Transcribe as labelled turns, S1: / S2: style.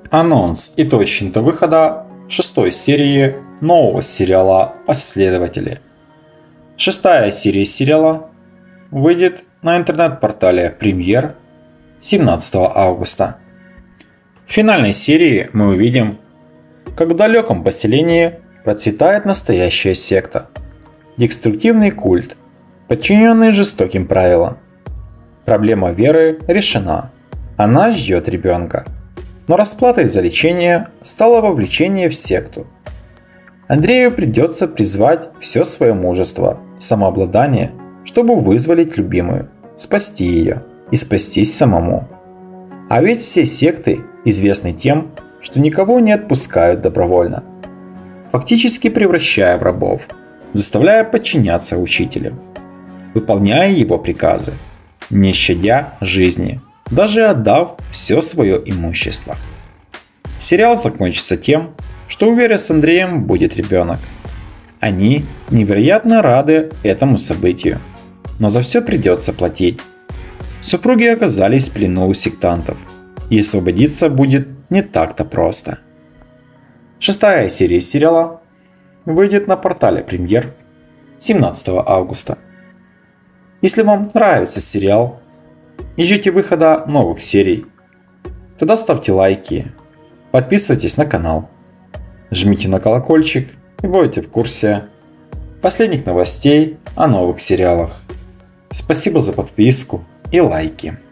S1: Анонс и точно выхода шестой серии нового сериала «Последователи». Шестая серия сериала выйдет на интернет-портале «Премьер» 17 августа. В финальной серии мы увидим, как в далеком поселении процветает настоящая секта. Деструктивный культ, подчиненный жестоким правилам. Проблема веры решена. Она ждет ребенка. Но расплатой за лечение стало вовлечение в секту. Андрею придется призвать все свое мужество, самообладание, чтобы вызволить любимую, спасти ее и спастись самому. А ведь все секты известны тем, что никого не отпускают добровольно, фактически превращая в рабов, заставляя подчиняться учителю, выполняя его приказы, не щадя жизни, даже отдав все свое имущество. Сериал закончится тем, что у Веры с Андреем будет ребенок. Они невероятно рады этому событию, но за все придется платить. Супруги оказались в плену у сектантов, и освободиться будет не так-то просто. Шестая серия сериала выйдет на портале «Премьер» 17 августа. Если вам нравится сериал и ждете выхода новых серий, тогда ставьте лайки, подписывайтесь на канал, жмите на колокольчик и будете в курсе последних новостей о новых сериалах. Спасибо за подписку и лайки.